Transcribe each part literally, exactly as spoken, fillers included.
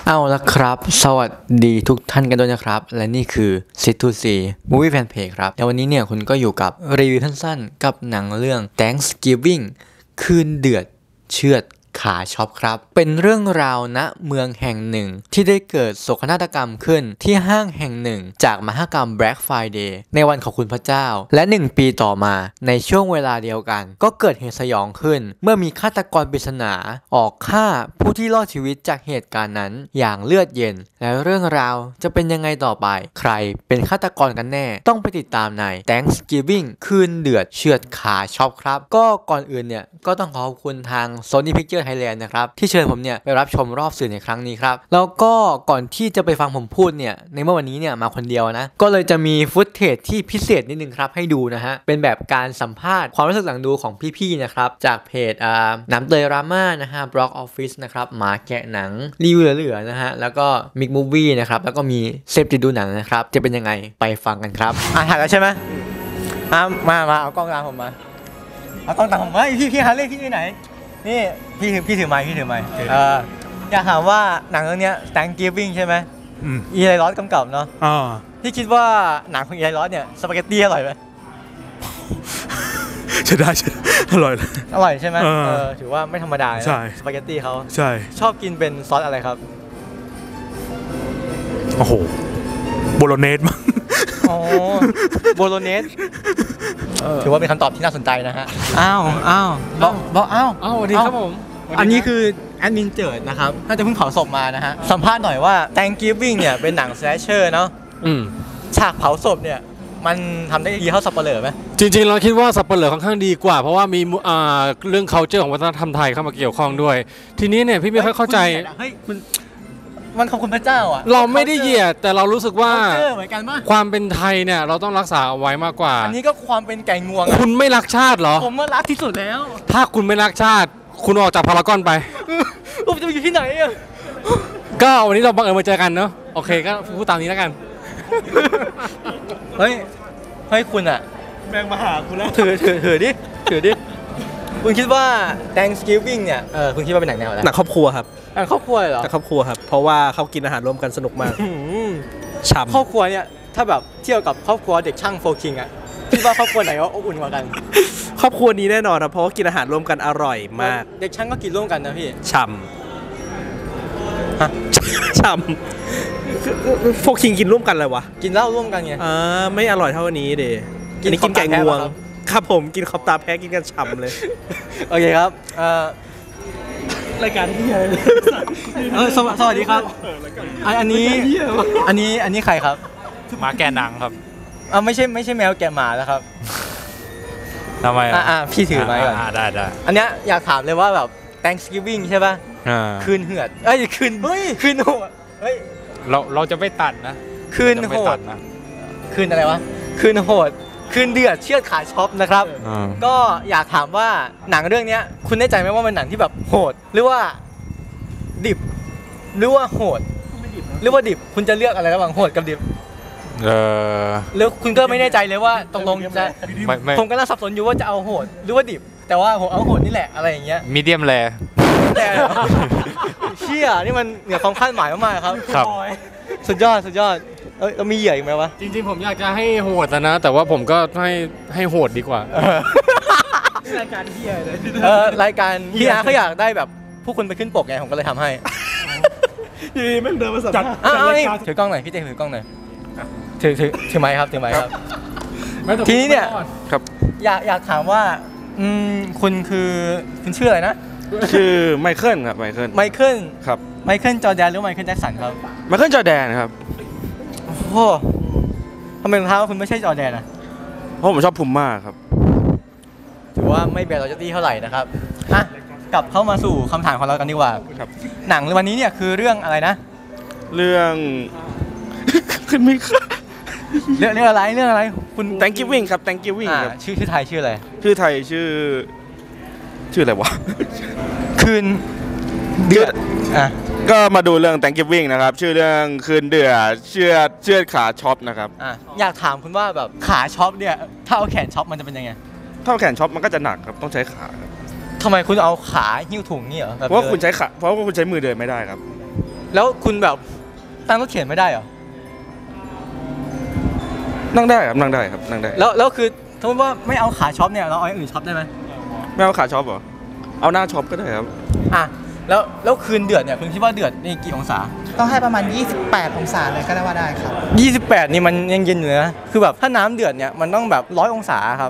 เอาละครับสวัสดีทุกท่านกันด้วยนะครับและนี่คือ ซิท ทู ซี Movie Fan Page ครับแล้ววันนี้เนี่ยคุณก็อยู่กับรีวิวสั้นๆกับหนังเรื่อง Thanksgiving คืนเดือดเชือดขาช็อปครับเป็นเรื่องราวณเมืองแห่งหนึ่งที่ได้เกิดโศกนาฏกรรมขึ้นที่ห้างแห่งหนึ่งจากมหกรรม Black Friday ในวันของคุณพระเจ้าและหนึ่งปีต่อมาในช่วงเวลาเดียวกันก็เกิดเหตุสยองขึ้นเมื่อมีฆาตกรปริศนาออกฆ่าผู้ที่รอดชีวิตจากเหตุการณ์นั้นอย่างเลือดเย็นและเรื่องราวจะเป็นยังไงต่อไปใครเป็นฆาตกรกันแน่ต้องไปติดตามใน Thanksgiving คืนเดือดเชือดขาช็อปครับก็ก่อนอื่นเนี่ยก็ต้องขอบคุณทาง Sony Pictures Thailand นะครับที่เชิญผมเนี่ยไปรับชมรอบสื่อในครั้งนี้ครับแล้วก็ก่อนที่จะไปฟังผมพูดเนี่ยในเมื่อวันนี้เนี่ยมาคนเดียวนะก็เลยจะมีฟุตเทจที่พิเศษนิดนึงครับให้ดูนะฮะเป็นแบบการสัมภาษณ์ความรู้สึกหลังดูของพี่ๆนะครับจากเพจอ่าน้ำเตยราม่านะฮะ Block Office นะครับหมาแกะหนังรีวิวเหลือๆนะฮะแล้วก็มิกมูฟวี่นะครับแล้วก็มีเซฟติดดูหนังนะครับจะเป็นยังไงไปฟังกันครับอ่ะถ่ายแล้วใช่ไหมอ่ะมามาเอากล้องตามผมมาเอากล้องตามผมมาพี่พี่หาเลขพี่ที่ไหนนี่พี่ถือพี่ถือไม้พี่ถือไม้เอออยากถามว่าหนังเรื่องนี้ Thanksgiving ใช่ไหมอืมอีไลรอสกำกับเนาะอ๋อพี่คิดว่าหนังของอีไลรอสเนี่ยสปาเกตตี้อร่อยไหมใช่ได้ใช่อร่อยเลยอร่อยใช่ไหมเออถือว่าไม่ธรรมดาใช่สปาเกตตี้เขาใช่ชอบกินเป็นซอสอะไรครับโอ้โหโบโลเนสมั้งอ๋อโบโลเนสถือว่าเป็นคำตอบที่น่าสนใจนะฮะอ้าวอ้าวบอกบอกอ้าวอ้าวสวัสดีครับผมอันนี้คือแอดมินเจิดนะครับน่าจะเพิ่งเผาศพมานะฮะสัมภาษณ์หน่อยว่า Thanksgiving เนี่ยเป็นหนัง slasher เนาะฉากเผาศพเนี่ยมันทำได้ดีเท่าสัปเหร่อไหมจริงๆเราคิดว่าสัปเหร่อค่อนข้างดีกว่าเพราะว่ามีเรื่อง culture ของวัฒนธรรมไทยเข้ามาเกี่ยวข้องด้วยทีนี้เนี่ยพี่ไม่ค่อยเข้าใจเฮ้ยมันมันขอบคุณพระเจ้าอ่ะเราไม่ได้เหยียดแต่เรารู้สึกว่าเหมือนกันป่ะความเป็นไทยเนี่ยเราต้องรักษาเอาไว้มากกว่าอันนี้ก็ความเป็นไก่งวงคุณไม่รักชาติเหรอผมว่ารักที่สุดแล้วถ้าคุณไม่รักชาติคุณออกจากพารากอนไปผมจะไปอยู่ที่ไหนอ่ะก็วันนี้เราบังเอิญมาเจอกันเนาะโอเคก็พูดตามนี้แล้วกันเฮ้ยเฮ้ยคุณอ่ะแมงมาหาคุณแล้วถือถือถือดิถือดิคุณคิดว่า Thanksgiving เนี่ยเออคุณคิดว่าเป็นหนังแนวอะไรหนังครอบครัวครับหนังครอบครัวเหรอหนังครอบครัวครับเพราะว่าเขากินอาหารร่วมกันสนุกมากฉ่ำครอบครัวเนี่ยถ้าแบบเที่ยวกับครอบครัวเด็กช่างโฟร์คิงอ่ะคิดว่าครอบครัวไหนว่าอบอุ่นกว่ากันครอบครัวนี้แน่นอนครับเพราะว่ากินอาหารร่วมกันอร่อยมากเด็กช่างก็กินร่วมกันนะพี่ฉ่ำฮะฉ่ำโฟร์คิงกินร่วมกันอะไรวะกินเหล้าร่วมกันไงอ่าไม่อร่อยเท่านี้เดย์อันนี้กินแกงงวงครับผมกินขอบตาแพ้กินกันฉ่ำเลยโอเคครับรายการที่อะไรเออสวัสดีครับอันนี้อันนี้อันนี้ใครครับหมาแกะหนังครับอ่าไม่ใช่ไม่ใช่แมวแกะหมาแล้วครับทำไมอ่ะอ่าพี่ถือไม้ก่อนได้ได้อันเนี้ยอยากถามเลยว่าแบบ Thanksgiving ใช่ป่ะคืนเหือดเอ้ยคืนคืนโหดเฮ้ยเราเราจะไม่ตัดนะคืนโหดคืนอะไรวะคืนโหดคืนเดือดเชือดขาช็อปนะครับก็อยากถามว่าหนังเรื่องนี้คุณแน่ใจไหมว่ามันหนังที่แบบโหดหรือว่าดิบหรือว่าโหดหรือว่าดิบคุณจะเลือกอะไรระหว่างโหดกับดิบเออแล้วคุณก็ไม่แน่ใจเลยว่าตกลงจะผมก็น่าสับสนอยู่ว่าจะเอาโหดหรือว่าดิบแต่ว่าผมเอาโหดนี่แหละอะไรอย่างเงี้ยมีเดียมแรแต่เชี่ยนี่มันเหนือความคาดหมายมากๆครับสุดยอดสุดยอดเอ้ยเรามีเหยื่ออีกไหมวะจริงๆผมอยากจะให้โหดนะแต่ว่าผมก็ให้ให้โหดดีกว่ารายการเหี้ยเลยเออรายการพี่อาเขาอยากได้แบบผู้คนไปขึ้นปกไงผมก็เลยทำให้ดีแม่งเดินมาสัมภาษณ์ถือกล้องหน่อยพี่เต้ถือกล้องหน่อยถือถือถือไม้ครับถือไม้ครับทีนี้เนี่ยครับอยากอยากถามว่าอืมคุณคือคุณชื่ออะไรนะชื่อไมเคิลครับไมเคิลไมเคิลครับไมเคิลจอร์แดนหรือไมเคิลแจ็คสันครับไมเคิลจอร์แดนครับโอ้ทำไมรองเท้าคุณไม่ใช่จอร์แดนอ่ะเพราะผมชอบพูม่าครับถือว่าไม่แบรนด์รอยัลตี้เท่าไหร่นะครับอ่ะกลับเข้ามาสู่คำถามของเรากันดีกว่าครับหนังวันนี้เนี่ยคือเรื่องอะไรนะเรื่องขึ้นไม่ขึ้นเรื่องเรื่องอะไรเรื่องอะไรคุณ Thanksgiving ครับ Thanksgiving ครับชื่อชื่อไทยชื่ออะไรชื่อไทยชื่อชื่ออะไรวะคืนเดือดอ่ะก็มาดูเรื่อง Thanksgiving นะครับชื่อเรื่องคืนเดือดเชือดเชือดขาช็อปนะครับอ่ะอยากถามคุณว่าแบบขาช็อปเนี่ยถ้าเอาแขนช็อปมันจะเป็นยังไงถ้าเอาแขนช็อปมันก็จะหนักครับต้องใช้ขาทำไมคุณเอาขาหิ้วถุงนี่เหรอเพราะว่าคุณใช้ขาเพราะว่าคุณใช้มือเดินไม่ได้ครับแล้วคุณแบบตั้งรถเข็นไม่ได้เหรอนั่งได้ครับนั่งได้ครับนั่งได้แล้วแล้วคือสมมติว่าไม่เอาขาช็อปเนี่ยเราเอาอย่างอื่นช็อปได้ไหมไม่เอาขาช็อปเหรอเอาหน้าช็อปก็ได้ครับอ่ะแล้วแล้วคืนเดือดเนี่ยคุณคิดว่าเดือดนี่กี่องศาต้องให้ประมาณยี่สิบแปดองศาเลยก็ได้ว่าได้ครับยี่สิบแปดนี่มันยังเย็นอยู่นะคือแบบถ้าน้ำเดือดเนี่ยมันต้องแบบร้อยองศาครับ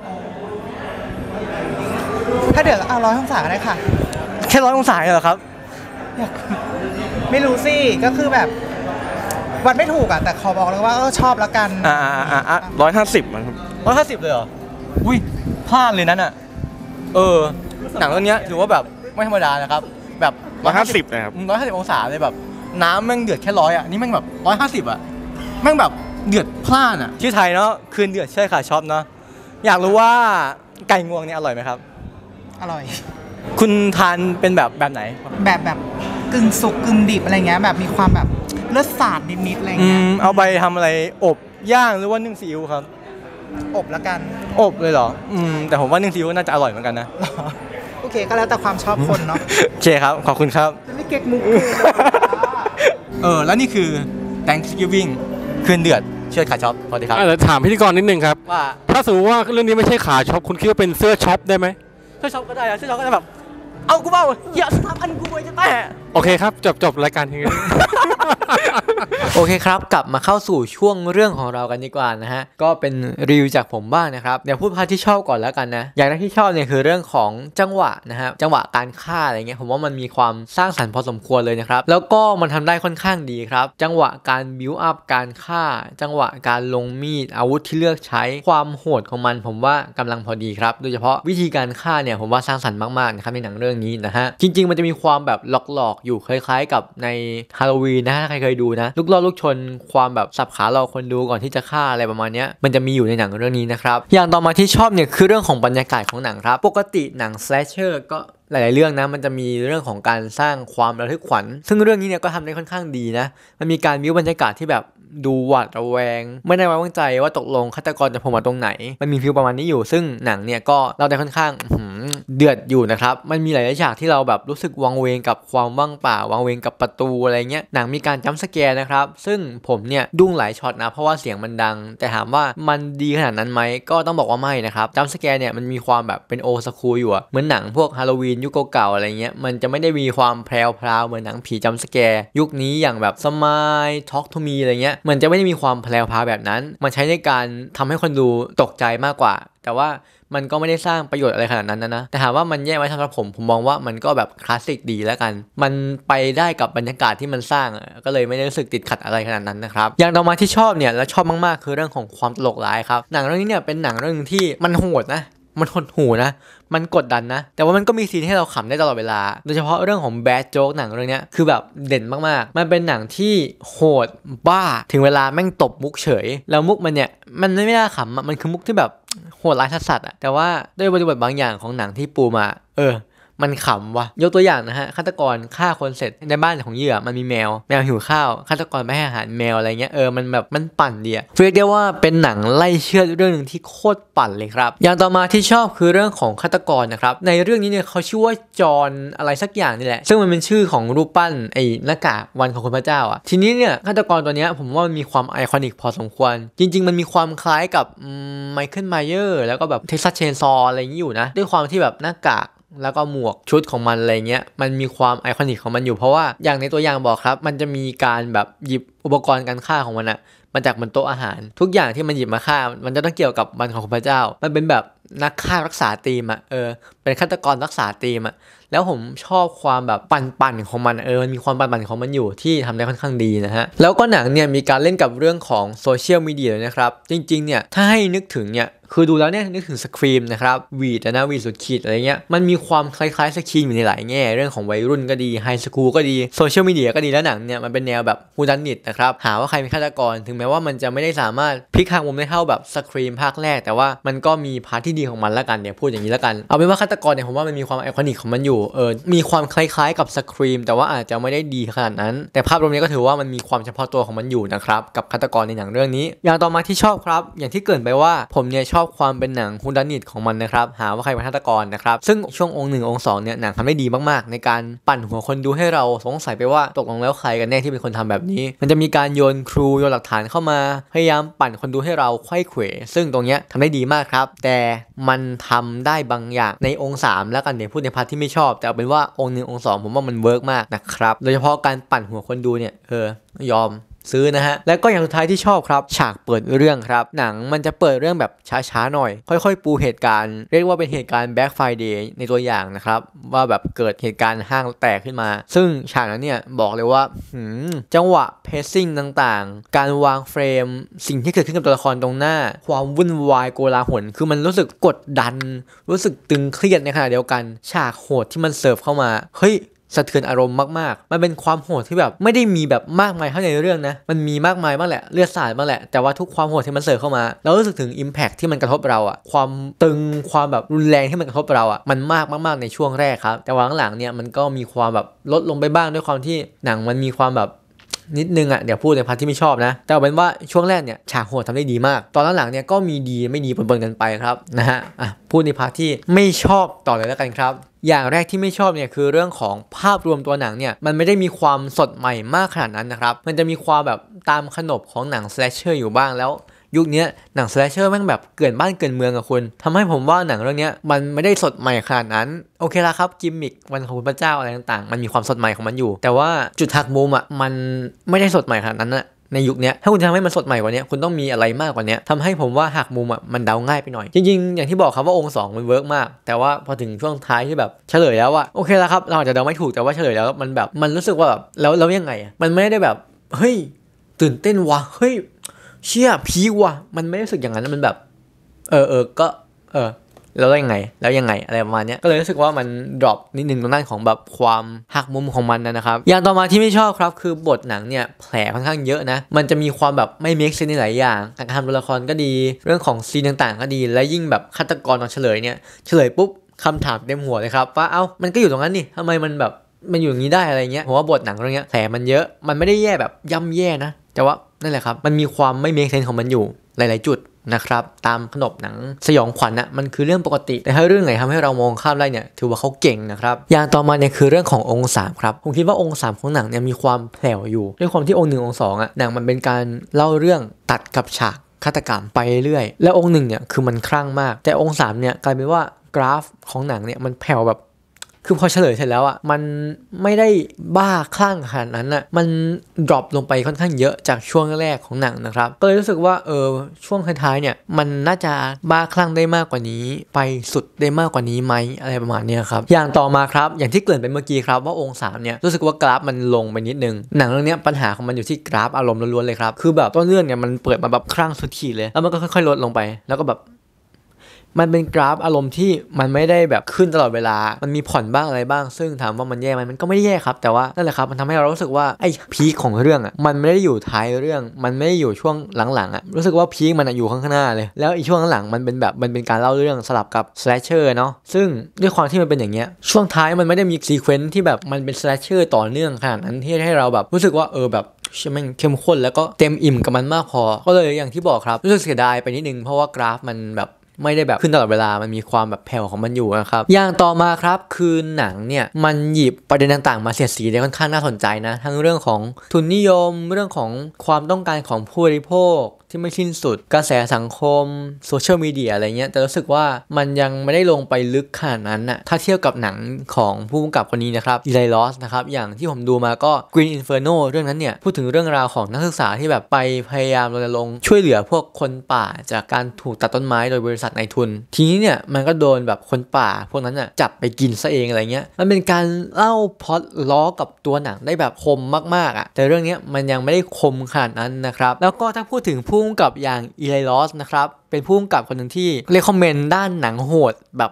ถ้าเดือดเอาร้อยองศาก็ได้ค่ะแค่ร้อยองศาเหรอครับไม่รู้สิก็คือแบบวัดไม่ถูกอ่ะแต่ขอบอกเลยว่าเออชอบแล้วกันอ่าอ่าอ่าร้อยห้าสิบมันครับร้อยห้าสิบเลยเหรออุ้ยพลาดเลยนั่นอ่ะเออหนังเรื่องนี้ถือว่าแบบไม่ธรรมดานะครับแบบร้อยห้าสิบนะครับร้อยห้าสิบองศาเลยแบบน้ำแม่งเดือดแค่ร้อยอ่ะนี่แม่งแบบร้อยห้าสิบอ่ะแม่งแบบเดือดพล่านอ่ะชื่อไทยเนาะคืนเดือดใช่ค่ะช็อปเนาะอยากรู้ว่าไก่งวงเนี่ยอร่อยไหมครับอร่อยคุณทานเป็นแบบแบบไหนแบบแบบกึ่งสุกกึ่งดิบอะไรเงี้ยแบบมีความแบบเลือดสาดนิดๆอะไรเงี้ยเอาไปทำอะไรอบย่างหรือว่านึ่งซีอิ๊วครับอบละกันอบเลยเหรออืมแต่ผมว่านึ่งซีอิ๊วน่าจะอร่อยเหมือนกันนะโอเคก็แล้วแต่ความชอบคนเนาะโอเคครับขอบคุณครับไม่เก็กมุกเออแล้วนี่คือ Thanksgiving คืนเดือดเชิญขาช็อปสวัสดีครับเดี๋ยวถามพิธีกรนิดนึงครับว่าถ้าสมมติว่าเรื่องนี้ไม่ใช่ขาช็อปคุณคิดว่าเป็นเสื้อช็อปได้ไหมเสื้อช็อปก็ได้อะเสื้อช็อปก็จะแบบเอากูเปล่าอย่าทำอันกูไปจะแต่โอเคครับจบจบรายการทีนี้โอเคครับกลับมาเข้าสู่ช่วงเรื่องของเรากันดีกว่านะฮะก็เป็นรีวิวจากผมบ้างนะครับเดี๋ยวพูดพาร์ทที่ชอบก่อนแล้วกันนะอย่างแรกที่ชอบเนี่ยคือเรื่องของจังหวะนะฮะจังหวะการฆ่าอะไรเงี้ยผมว่ามันมีความสร้างสรรค์พอสมควรเลยนะครับแล้วก็มันทำได้ค่อนข้างดีครับจังหวะการบิวอัพการฆ่าจังหวะการลงมีดอาวุธที่เลือกใช้ความโหดของมันผมว่ากำลังพอดีครับโดยเฉพาะวิธีการฆ่าเนี่ยผมว่าสร้างสรรค์มากๆนะครับในหนังเรื่องนี้นะฮะจริงๆมันจะมีความแบบหลอกๆอยู่คล้ายๆกับในฮาโลวีนนะถ้าใครเคยดูนะลูกล่อลูกชนความแบบสับขาเราคนดูก่อนที่จะฆ่าอะไรประมาณนี้มันจะมีอยู่ในหนังเรื่องนี้นะครับอย่างต่อมาที่ชอบเนี่ยคือเรื่องของบรรยากาศของหนังครับปกติหนังสแลชเชอร์ก็หลายๆเรื่องนะมันจะมีเรื่องของการสร้างความระทึกขวัญซึ่งเรื่องนี้เนี่ยก็ทำได้ค่อนข้างดีนะมันมีการวิวบรรยากาศที่แบบดูหวาดระแวงไม่ได้ไว้วางใจว่าตกลงฆาตกรจะโผล่มาตรงไหนมันมีฟิลประมาณนี้อยู่ซึ่งหนังเนี่ยก็เราได้ค่อนข้างเดือดอยู่นะครับมันมีหลายๆฉากที่เราแบบรู้สึกวังเวงกับความว่างเปล่าวังเวงกับประตูอะไรเงี้ยหนังมีการจัมป์สแกร์นะครับซึ่งผมเนี่ยดุ้งหลายช็อตนะเพราะว่าเสียงมันดังแต่ถามว่ามันดีขนาดนั้นไหมก็ต้องบอกว่าไม่นะครับจัมป์สแกร์เนี่ยมันมีความแบบเป็นโอสคูลอยู่อะเหมือนหนังพวกฮาโลวีนยุคเก่าๆอะไรเงี้ยมันจะไม่ได้มีความแพรวๆเหมือนหนังผีจัมป์สแกร์ยุคนี้อย่างแบบสมายท็อกทูมีอะไรเงี้ยมันจะไม่ได้มีความแพรวๆแบบนั้นมันใช้ในการทำให้คนดูตกใจมากกว่าแต่ว่ามันก็ไม่ได้สร้างประโยชน์อะไรขนาดนั้นนะนะแต่ถามว่ามันแย่ไหมสำหรับผมผมมองว่ามันก็แบบคลาสสิกดีแล้วกันมันไปได้กับบรรยากาศที่มันสร้างก็เลยไม่ได้รู้สึกติดขัดอะไรขนาดนั้นนะครับอย่างต่อมาที่ชอบเนี่ยและชอบมากๆคือเรื่องของความตลกร้ายครับหนังเรื่องนี้เนี่ยเป็นหนังเรื่องที่มันโหดนะมันหดหูนะมันกดดันนะแต่ว่ามันก็มีซีนให้เราขำได้ตลอดเวลาโดยเฉพาะเรื่องของแบดโจ๊กหนังเรื่องนี้คือแบบเด่นมากๆมันเป็นหนังที่โหดบ้าถึงเวลาแม่งตบมุกเฉยแล้วมุกมันเนี่ยมันไม่น่าขำมันคือมุกที่แบบโหดร้ายสัสๆอ่ะแต่ว่าด้วยบริบทบางอย่างของหนังที่ปูมาเออมันขำว่ะยกตัวอย่างนะฮะฆาตกรฆ่าคนเสร็จในบ้านของเหยื่อมันมีแมวแมวหิวข้าวฆาตกรไม่ให้อาหารแมวอะไรเงี้ยเออมันแบบมันปั่นดีอะเรียกได้ว่าเป็นหนังไล่เชือดเรื่องนึงที่โคตรปั่นเลยครับอย่างต่อมาที่ชอบคือเรื่องของฆาตกรนะครับในเรื่องนี้เนี่ยเขาชื่อว่าจอห์นอะไรสักอย่างนี่แหละซึ่งมันเป็นชื่อของรูปปั้นไอ้หน้ากากวันของคุณพระเจ้าอ่ะทีนี้เนี่ยฆาตกรตัวเนี้ยผมว่ามันมีความไอคอนิกพอสมควรจริงๆมันมีความคล้ายกับไมเคิลไมเยอร์แล้วก็แบบเท็กซัสเชนซออะไรอย่างนี้อยู่นะด้วยความที่แบบหน้ากากแล้วก็หมวกชุดของมันอะไรเงี้ยมันมีความไอคอนิกของมันอยู่เพราะว่าอย่างในตัวอย่างบอกครับมันจะมีการแบบหยิบอุปกรณ์การฆ่าของมันอะมาจากบนโต๊ะอาหารทุกอย่างที่มันหยิบมาฆ่ามันจะต้องเกี่ยวกับวันของพระเจ้ามันเป็นแบบนักฆ่ารักษาธีมอะเออเป็นฆาตกรรักษาธีมอะแล้วผมชอบความแบบปั่นๆของมันเออมันมีความปั่นๆของมันอยู่ที่ทำได้ค่อนข้างดีนะฮะแล้วก็หนังเนี่ยมีการเล่นกับเรื่องของโซเชียลมีเดียเลยนะครับจริงๆเนี่ยถ้าให้นึกถึงเนี่ยคือดูแล้วเนี่ยนึกถึงสครีมนะครับวีดนะวีดสุดขีดอะไรเงี้ยมันมีความคล้ายๆสครีมอยู่ในหลายแง่เรื่องของวัยรุ่นก็ดีไฮสคูลก็ดีโซเชียลมีเดียก็ดีแล้วหนังเนี่ยมันเป็นแนวแบบฮูดันนิตนะครับหาว่าใครเป็นฆาตกรถึงแม้ว่ามันจะไม่ได้สามารถพลิกทางมุมได้เท่าแบบสครีมภาคแรกแต่ว่ามันก็มีพาร์ทที่ดีของมันละกันเนี่ยพูดอย่างนี้ละกันเอาเป็นว่าฆาตกรเนี่ยผมว่ามันมีความไอคอนิกของมันอยู่อยู่เออมีความคล้ายๆกับสครีมแต่ว่าอาจจะไม่ได้ดีขนาดนั้นแต่ภาพรวมนี้ก็ถือว่ามันมีความเฉพาะตัวของมันอยู่นะครับกับฆาตกรในหนังเรื่องนี้อย่างต่อมาที่ชอบครับอย่างที่เกริ่นไปว่าผมเนี่ยชอบความเป็นหนังฮูดานิตของมันนะครับหาว่าใครเป็นฆาตกรนะครับซึ่งช่วงองค์หนึ่งองค์สองเนี่ยหนังทำได้ดีมากๆในการปั่นหัวคนดูให้เราสงสัยไปว่าตกลงแล้วใครกันแน่ที่เป็นคนทำแบบนี้มันจะมีการโยนครูโยนหลักฐานเข้ามาพยายามปั่นคนดูให้เราไขว้เขวซึ่งตรงเนี้ยทำได้ดีมากครับแต่มันทำได้บางอย่างในองค์สามแล้วกันเดี๋ยวพูดในพาร์ทที่ไม่ชอบแต่เอาเป็นว่าองค์หนึ่งองค์สองผมว่ามันเวิร์กมากนะครับโดยเฉพาะการปั่นหัวคนดูเนี่ยเออยอมซื้อนะฮะและก็อย่างสุดท้ายที่ชอบครับฉากเปิดเรื่องครับหนังมันจะเปิดเรื่องแบบช้าๆหน่อยค่อยๆปูเหตุการณ์เรียกว่าเป็นเหตุการณ์ Black Friday ในตัวอย่างนะครับว่าแบบเกิดเหตุการณ์ห้างแตกขึ้นมาซึ่งฉากนั้นเนี่ยบอกเลยว่าจังหวะเพซซิ่งต่างๆการวางเฟรมสิ่งที่เกิดขึ้นกับตัวละครตรงหน้าความวุ่นวายโกลาหลคือมันรู้สึกกดดันรู้สึกตึงเครียดในขณะเดียวกันฉากโหดที่มันเสิร์ฟเข้ามาเฮ้ยสะเทือนอารมณ์มากๆมันเป็นความโหดที่แบบไม่ได้มีแบบมากมายเท่าในเรื่องนะมันมีมากมายบ้างแหละเลือดสาดบ้างแหละแต่ว่าทุกความโหดที่มันเสิร์ฟเข้ามาเรารู้สึกถึง impact ที่มันกระทบเราอะความตึงความแบบรุนแรงที่มันกระทบเราอะมันมากมากๆในช่วงแรกครับแต่ว่าหลังๆเนี่ยมันก็มีความแบบลดลงไปบ้างด้วยความที่หนังมันมีความแบบนิดนึงอ่ะเดี๋ยวพูดในพาร์ทที่ไม่ชอบนะแต่เอาเป็นว่าช่วงแรกเนี่ยฉากโหดทำได้ดีมากตอนหลังๆเนี่ยก็มีดีไม่ดีปนๆกันไปครับนะฮะอ่ะพูดในพาร์ทที่ไม่ชอบต่อเลยแล้วกันครับอย่างแรกที่ไม่ชอบเนี่ยคือเรื่องของภาพรวมตัวหนังเนี่ยมันไม่ได้มีความสดใหม่มากขนาดนั้นนะครับมันจะมีความแบบตามขนบของหนังสแลชเชอร์อยู่บ้างแล้วยุคนี้หนังสแลชเชอร์แม่งแบบเกินบ้านเกินเมืองอะคุณทำให้ผมว่าหนังเรื่องนี้มันไม่ได้สดใหม่ขนาดนั้นโอเคละครับกิมมิควันของพระเจ้าอะไรต่างๆมันมีความสดใหม่ของมันอยู่แต่ว่าจุดหักมุมอะมันไม่ได้สดใหม่ขนาดนั้นอะในยุคนี้ถ้าคุณจะทำให้มันสดใหม่กว่านี้คุณต้องมีอะไรมากกว่านี้ทำให้ผมว่าหักมุมอ่ะมันเดาง่ายไปหน่อยจริงๆอย่างที่บอกครับว่าองค์สองมันเวิร์กมากแต่ว่าพอถึงช่วงท้ายที่แบบเฉลยแล้วอะโอเคละครับเราอาจจะเดาไม่ถูกแต่ว่าเฉลยแล้วมันแบบมันรู้สึกว่าแบบแล้วแล้วยังไงอะมันไม่ได้แบบเฮ้ยตื่นเต้นว่ะเฮ้ยเชี่ยพีคว่ะมันไม่รู้สึกอย่างนั้นมันแบบเออเออก็เออแล้วยังไงแล้วยังไงอะไรประมาณนี้ก็เลยรู้สึกว่ามันดรอปนิดนึงตรงด้านของแบบความหักมุมของมันนะครับอย่างต่อมาที่ไม่ชอบครับคือบทหนังเนี่ยแผลค่อนข้างเยอะนะมันจะมีความแบบไม่เมคเซนส์ในหลายอย่างการทำตัวละครก็ดีเรื่องของซีนต่างๆก็ดีและยิ่งแบบฆาตกรตอนเฉลยเนี่ยเฉลยปุ๊บคำถามเต็มหัวเลยครับว่าเอ้ามันก็อยู่ตรงนั้นนี่ทำไมมันแบบมันอยู่อย่างนี้ได้อะไรเงี้ยผมว่าบทหนังเรื่องนี้แผลมันเยอะมันไม่ได้แย่แบบย่ำแย่นะแต่ว่านั่นแหละครับมันมีความไม่เมคเซนส์ของมันอยู่หลายๆจุดนะครับตามขนบหนังสยองขวัญน่ะมันคือเรื่องปกติแต่ถ้าเรื่องไหนทำให้เรามองข้ามได้เนี่ยถือว่าเขาเก่งนะครับอย่างต่อมาเนี่ยคือเรื่องขององค์สามครับผมคิดว่าองค์สามของหนังเนี่ยมีความแผ่วอยู่ด้วยความที่องค์หนึ่งองค์สองอ่ะหนังมันเป็นการเล่าเรื่องตัดกับฉากฆาตกรรมไปเรื่อยแล้วองค์หนึ่งเนี่ยคือมันคลั่งมากแต่องค์สามเนี่ยกลายเป็นว่ากราฟของหนังเนี่ยมันแผ่วแบบคือพอเฉลยเสร็จแล้วอ่ะมันไม่ได้บ้าคลั่งขนาดนั้นอ่ะมันดรอปลงไปค่อนข้างเยอะจากช่วงแรกของหนังนะครับก็เลยรู้สึกว่าเออช่วงท้ายๆเนี่ยมันน่าจะบ้าคลั่งได้มากกว่านี้ไปสุดได้มากกว่านี้ไหมอะไรประมาณนี้ครับอย่างต่อมาครับอย่างที่เกริ่นไปเมื่อกี้ครับว่าองค์สามเนี่ยรู้สึกว่ากราฟมันลงไปนิดนึงหนังเรื่องนี้ปัญหาของมันอยู่ที่กราฟอารมณ์ล้วนๆเลยครับคือแบบต้นเรื่องเนี่ยมันเปิดมาแบบคลั่งสุดขีดเลยแล้วมันก็ค่อยๆลดลงไปแล้วก็แบบมันเป็นกราฟอารมณ์ที่มันไม่ได้แบบขึ้นตลอดเวลามันมีผ่อนบ้างอะไรบ้างซึ่งถามว่ามันแย่ไหมมันก็ไม่ได้แย่ครับแต่ว่านั่นแหละครับมันทำให้เรารู้สึกว่าไอ้พีคของเรื่องอ่ะมันไม่ได้อยู่ท้ายเรื่องมันไม่ได้อยู่ช่วงหลังๆอ่ะรู้สึกว่าพีคมันอยู่ข้างหน้าเลยแล้วอีช่วงหลังมันเป็นแบบมันเป็นการเล่าเรื่องสลับกับสแลชเชอร์เนาะซึ่งด้วยความที่มันเป็นอย่างเงี้ยช่วงท้ายมันไม่ได้มีซีเควนซ์ที่แบบมันเป็นสแลชเชอร์ต่อเนื่องขนาดนั้นที่ให้เราแบบรู้สึกว่าเออแบบใช่ไหมเข้มข้นแล้วก็เต็มอิ่มกับมันมากพอก็เลยอย่างที่บอกครับรู้สึกเสียดายไปนิดนึงเพราะว่ากราฟมันแบบไม่ได้แบบขึ้นตลอดเวลามันมีความแบบแผ่วของมันอยู่นะครับอย่างต่อมาครับคือหนังเนี่ยมันหยิบประเด็นต่างๆมาเสียดสีได้ค่อนข้างน่าสนใจนะทั้งเรื่องของทุนนิยมเรื่องของความต้องการของผู้บริโภคที่ไม่สิ้นสุดกระแสสังคมโซเชียลมีเดียอะไรเงี้ยแต่รู้สึกว่ามันยังไม่ได้ลงไปลึกขนาดนั้นน่ะถ้าเทียบกับหนังของผู้กำกับคนนี้นะครับอีไลลอสนะครับอย่างที่ผมดูมาก็ Green Inferno เรื่องนั้นเนี่ยพูดถึงเรื่องราวของนักศึกษาที่แบบไปพยายามรณรงค์ช่วยเหลือพวกคนป่าจากการถูกตัดต้นไม้โดยบริษัทนายทุนทีนี้เนี่ยมันก็โดนแบบคนป่าพวกนั้นน่ะจับไปกินซะเองอะไรเงี้ยมันเป็นการเล่าพล็อตล้อกับตัวหนังได้แบบคมมากๆอ่ะแต่เรื่องนี้มันยังไม่ได้คมขนาดนั้นนะครับแล้วก็ถ้าพูดถึงผู้กำกับอย่างอีไลลอสนะครับเป็นผู้กำกับคนหนึ่งที่เรคคอมเมนต์ด้านหนังโหดแบบ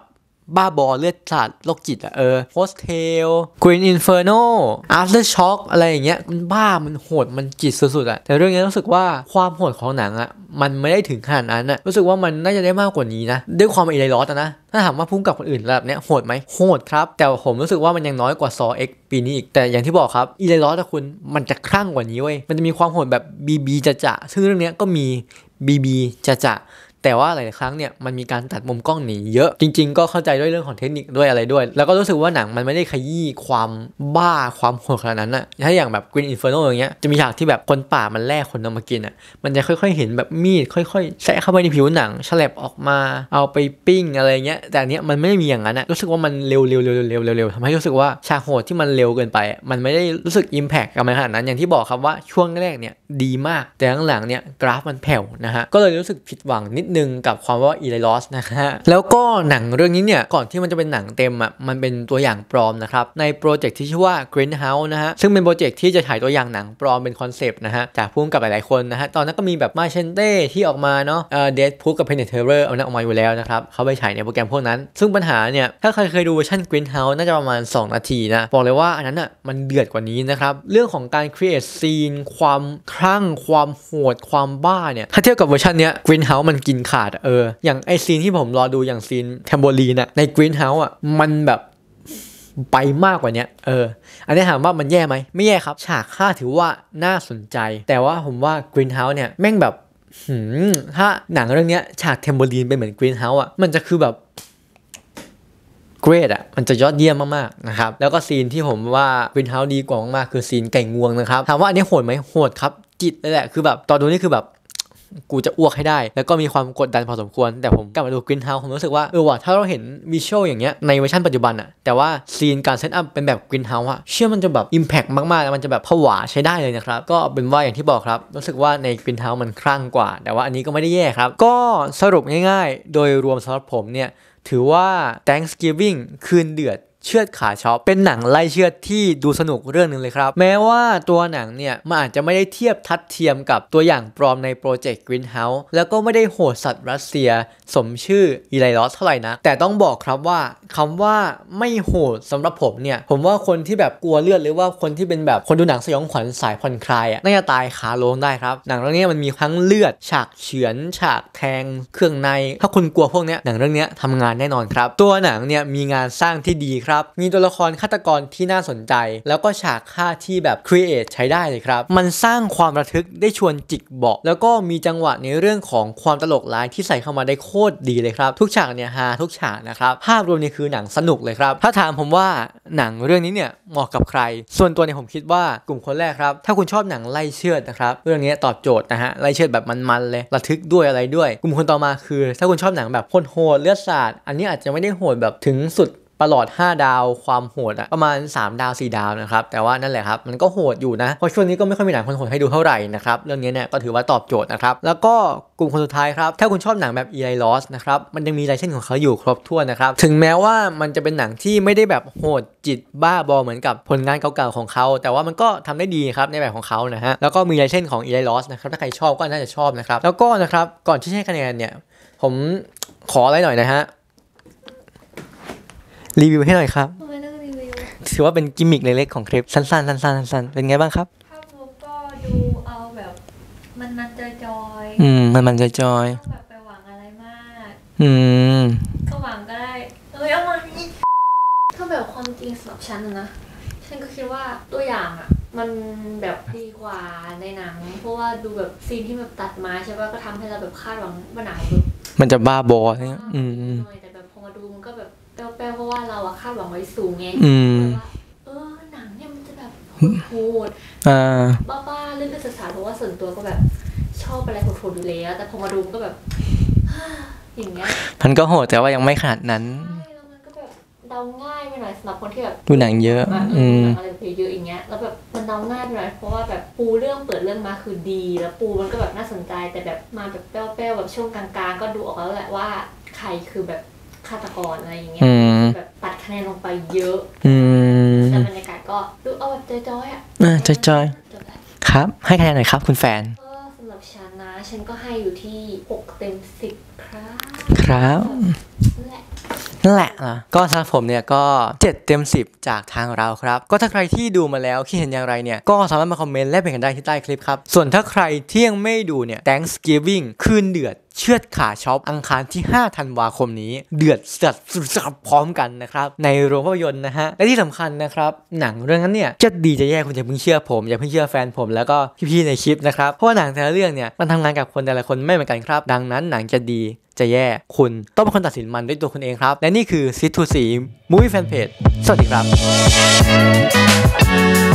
บ้าบอเลือดสาดโรคจิตอะเออ Hostel Green Inferno Aftershock อะไรอย่างเงี้ยมันบ้ามันโหดมันจิตสุดๆอะแต่เรื่องนี้รู้สึกว่าความโหดของหนังอะมันไม่ได้ถึงขนาดนั้นอะรู้สึกว่ามันน่าจะได้มากกว่านี้นะด้วยความอีไลลอสนะถ้าถามว่าพุ่งกับคนอื่นแบบเนี้ยโหดไหมโหดครับแต่ผมรู้สึกว่ามันยังน้อยกว่า Saw X ปีนี้อีกแต่อย่างที่บอกครับอีไลลอสคุณมันจะคลั่งกว่านี้เว้ยมันจะมีความโหดแบบบีบีจะจะซึ่งเรื่องนี้ก็มีบีบีจะจะแต่ว่าหลายครั้งเนี่ยมันมีการตัดมุมกล้องหนีเยอะจริงๆก็เข้าใจด้วยเรื่องของเทคนิคด้วยอะไรด้วยแล้วก็รู้สึกว่าหนังมันไม่ได้ขยี้ความบ้าความโหดขนาดนั้นอะถ้าอย่างแบบ Green Inferno อย่างเงี้ยจะมีฉากที่แบบคนป่ามันแล่คนนำมากินอะมันจะค่อยๆเห็นแบบมีดค่อยๆแทะเข้าไปในผิวหนังฉลับออกมาเอาไปปิ้งอะไรเงี้ยแต่อันเนี้ยมันไม่ได้มีอย่างนั้นอะรู้สึกว่ามันเร็วๆเร็วๆเร็วๆเร็วๆทำให้รู้สึกว่าฉากโหดที่มันเร็วเกินไปมันไม่ได้รู้สึก impact กับมันขนาดนั้นอย่างที่บอกครับว่าช่วงแรกเนี่ยดีมากแต่หลังๆเนี่ยกราฟมันแผ่วนะฮะก็เลยรู้สึกผิดหวังนิดนึงกับความว่าอีไลลอสนะฮะแล้วก็หนังเรื่องนี้เนี่ยก่อนที่มันจะเป็นหนังเต็มอ่ะมันเป็นตัวอย่างปลอมนะครับในโปรเจกต์ที่ชื่อว่า Grindhouse นะฮะซึ่งเป็นโปรเจกต์ที่จะถ่ายตัวอย่างหนังปลอมเป็นคอนเซปต์นะฮะจากผู้กำกับหลายๆคนนะฮะตอนนั้นก็มีแบบมาเชนเต้ที่ออกมาเนาะเอ่อ Deadpool กับ Penetrator เอานั้นออกมาอยู่แล้วนะครับเขาไปฉายในโปรแกรมพวกนั้นซึ่งปัญหาเนี่ยถ้าใครเคยดูเวอร์ชัน Grindhouse น่าจะประมาณสองนาทีนะบอกเลยว่าอันนั้นอ่ะมันเดือดกว่านี้นะครับเรื่องของการ create scene ความคลั่งความโหดความบ้าเนี่ยถ้าเทียบกับเวอร์ชันเนี้ย Grindhouse มันกินขาดเอออย่างไอซีนที่ผมรอดูอย่างซีนแทมโบลีนอะใน Greenhouse อะมันแบบไปมากกว่านี้เอออันนี้ถามว่ามันแย่ไหมไม่แย่ครับฉากฆ่าถือว่าน่าสนใจแต่ว่าผมว่า Greenhouse เนี่ยแม่งแบบหืมถ้าหนังเรื่องนี้ฉากแทมโบลีนเป็นเหมือน Greenhouse อะมันจะคือแบบเกรดอะมันจะยอดเยี่ยมมากๆนะครับแล้วก็ซีนที่ผมว่า Greenhouse ดีกว่ามากๆคือซีนไก่งวงนะครับถามว่าอันนี้โหดไหมโหดครับจิตเลยแหละคือแบบตอนดูนี่คือแบบกูจะอ้วกให้ได้แล้วก็มีความกดดันพอสมควรแต่ผมกลับมาดู Greenhouse ผมรู้สึกว่าเออว่ะถ้าเราเห็นวิชวลอย่างเงี้ยในเวอร์ชันปัจจุบันอะแต่ว่าซีนการเซตอัพเป็นแบบ Greenhouse อะเชื่อมันจะแบบ impact มากๆมันจะแบบผวาใช้ได้เลยนะครับก็เป็นว่าอย่างที่บอกครับรู้สึกว่าใน Greenhouse มันคลั่งกว่าแต่ว่าอันนี้ก็ไม่ได้แย่ครับก็สรุปง่ายๆโดยรวมสำหรับผมเนี่ยถือว่า Thanksgiving คืนเดือดเชือดขาช็อปเป็นหนังไล่เชือดที่ดูสนุกเรื่องนึงเลยครับแม้ว่าตัวหนังเนี่ยมันอาจจะไม่ได้เทียบทัดเทียมกับตัวอย่างปลอมในโปรเจกต์ Greenhouse แล้วก็ไม่ได้โหดสัตว์รัสเซียสมชื่ออีไลลอสเท่าไหร่นะแต่ต้องบอกครับว่าคำว่าไม่โหดสำหรับผมเนี่ยผมว่าคนที่แบบกลัวเลือดหรือว่าคนที่เป็นแบบคนดูหนังสยองขวัญสายผ่อนคลายอ่ะน่าจะตายคาโรงได้ครับหนังเรื่องนี้มันมีทั้งเลือดฉากเฉือนฉากแทงเครื่องในถ้าคุณกลัวพวกเนี้ยหนังเรื่องนี้ทำงานแน่นอนครับตัวหนังเนี่ยมีงานสร้างที่ดีครับมีตัวละครฆาตกรที่น่าสนใจแล้วก็ฉากฆ่าที่แบบครีเอทใช้ได้เลยครับมันสร้างความระทึกได้ชวนจิกเบาะแล้วก็มีจังหวะในเรื่องของความตลกร้ายที่ใส่เข้ามาได้โคตรดีเลยครับทุกฉากเนี่ยฮาทุกฉากนะครับภาพรวมนี่คือหนังสนุกเลยครับถ้าถามผมว่าหนังเรื่องนี้เนี่ยเหมาะกับใครส่วนตัวเนี่ยผมคิดว่ากลุ่มคนแรกครับถ้าคุณชอบหนังไล่เชือดนะครับเรื่องนี้ตอบโจทย์นะฮะไล่เชือดแบบมันๆเลยระทึกด้วยอะไรด้วยกลุ่มคนต่อมาคือถ้าคุณชอบหนังแบบโหดๆเลือดสาดอันนี้อาจจะไม่ได้โหดแบบถึงสุดประหลอดห้าดาวความโหดอะประมาณสามดาวสี่ดาวนะครับแต่ว่านั่นแหละครับมันก็โหดอยู่นะเพราะช่วงนี้ก็ไม่ค่อยมีหนังคนโหดให้ดูเท่าไหร่นะครับเรื่องนี้เนี่ยก็ถือว่าตอบโจทย์นะครับแล้วก็กลุ่มคนสุดท้ายครับถ้าคุณชอบหนังแบบอีไลลอสนะครับมันยังมีลายเส้นของเขาอยู่ครบถ้วนนะครับถึงแม้ว่ามันจะเป็นหนังที่ไม่ได้แบบโหดจิตบ้าบอเหมือนกับผลงานเก่าๆของเขาแต่ว่ามันก็ทำได้ดีครับในแบบของเขานะฮะแล้วก็มีลายเส้นของอีไลลอสนะครับถ้าใครชอบก็น่าจะชอบนะครับแล้วก็นะครับก่อนที่จะให้คะแนนเนี่ยผมขออะไรหน่อยนะฮะรีวิวให้หน่อยครับถือว่าเป็นกิมมิคเล็กๆของคลิปสั้นๆสั้นๆสั้นๆเป็นไงบ้างครับภาพรวมก็ดูเอาแบบมันมันจอยๆอืมมันมันจอยๆแบบไปหวังอะไรมากอืมก็หวังก็ได้เอ้ยเอามาถ้าแบบความจริงสำหรับฉันนะฉันก็คิดว่าตัวอย่างอ่ะมันแบบดีกว่าในหนังเพราะว่าดูแบบซีนที่แบบตัดมาใช่ป่ะก็ทำให้เราแบบคาดหวังว่าหนังแบบมันจะบ้าบอใช่ไหมอืมแต่แบบพอมาดูมันก็แบบแป้วๆเพราะว่าเราอะคาดหวังไว้สูงไงว่าเออหนังเนี่ยมันจะแบบโหดบ้าๆเรื่องศึกษาเพราะว่าส่วนตัวก็แบบชอบอะไรโหดๆอยู่แล้วแต่พอมาดูมันก็แบบอย่างเงี้ยมันก็โหดแต่ว่ายังไม่ขนาดนั้นแล้วมันก็แบบเดาง่ายไปหน่อยสำหรับคนที่แบบดูหนังเยอะอืมอะไรเยอะอย่างเงี้ยแล้วแบบมันเดาง่ายไปหน่อยเพราะว่าแบบปูเรื่องเปิดเรื่องมาคือดีแล้วปูมันก็แบบน่าสนใจแต่แบบมาแบบแป้วๆแบบช่วงกลางๆก็ดูออกแล้วแหละว่าใครคือแบบฆาตกรอะไรอย่างเงี้ยแบบตัดคะแนนลงไปเยอะแต่บรรยากาศก็ดูเอาแบบจอยๆอ่ะจอยๆครับให้คะแนนหน่อยครับคุณแฟนก็สำหรับฉันนะฉันก็ให้อยู่ที่หกเต็มสิบครับครับแหละนั่นแหละนะก็สำหรับผมเนี่ยก็เจ็ดเต็มสิบจากทางเราครับก็ถ้าใครที่ดูมาแล้วคิดเห็นอย่างไรเนี่ยก็สามารถมาคอมเมนต์และเปลี่ยนกันได้ที่ใต้คลิปครับส่วนถ้าใครที่ยังไม่ดูเนี่ย Thanksgiving คืนเดือดเชือดขาช็อปอังคารที่ห้าธันวาคมนี้เดือดสัดสับพร้อมกันนะครับในโรงภาพยนตร์นะฮะและที่สำคัญนะครับหนังเรื่องนั้นเนี่ยจะดีจะแย่คุณอย่าเพิ่งเชื่อผมอย่าเพิ่งเชื่อแฟนผมแล้วก็พี่ๆในคลิปนะครับเพราะว่าหนังแต่ละเรื่องเนี่ยมันทำงานกับคนแต่ละคนไม่เหมือนกันครับดังนั้นหนังจะดีจะแย่คุณต้องเป็นคนตัดสินมันด้วยตัวคุณเองครับและนี่คือ ซิท ทู ซี Movie Fan Page สวัสดีครับ